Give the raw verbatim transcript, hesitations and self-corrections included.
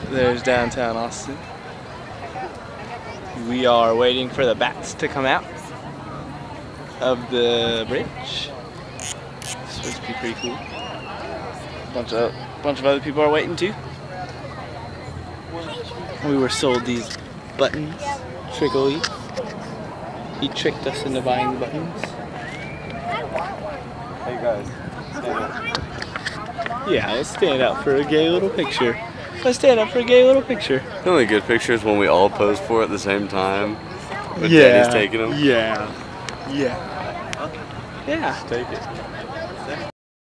There's downtown Austin. We are waiting for the bats to come out of the bridge. It's supposed to be pretty cool. Bunch of bunch of other people are waiting too. We were sold these buttons. Trickery. He tricked us into buying the buttons. Hey guys, stand up. Yeah, let's stand out for a gay little picture. Let's stand up for a gay little picture. The only good picture is when we all pose for it at the same time. But Yeah. Daddy's taking them. Yeah. Yeah. Yeah. Take it.